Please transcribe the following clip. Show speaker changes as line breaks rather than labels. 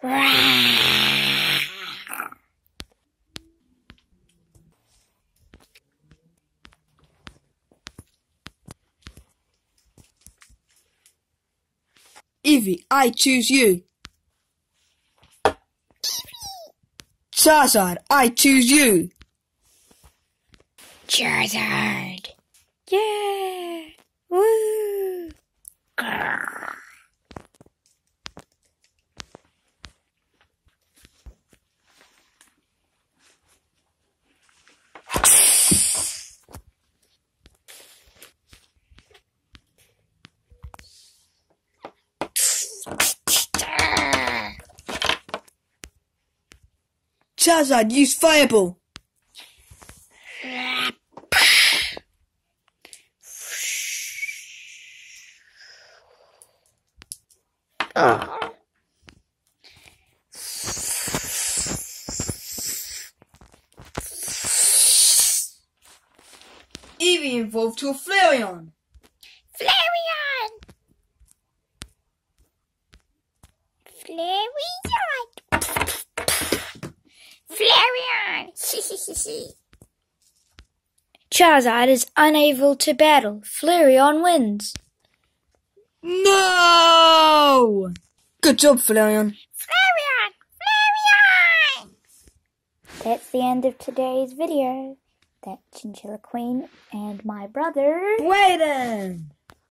Eevee, I choose you. Charizard, I choose you.
Charizard. Yeah. Woo. Grrr.
Charizard, use Fireball. Eevee evolved to a Flareon.
Flareon! Flareon! Flareon! Charizard is unable to battle. Flareon wins.
No! Good job, Flareon.
Flareon! Flareon! That's the end of today's video. That Chinchilla Queen and my brother
Brayden!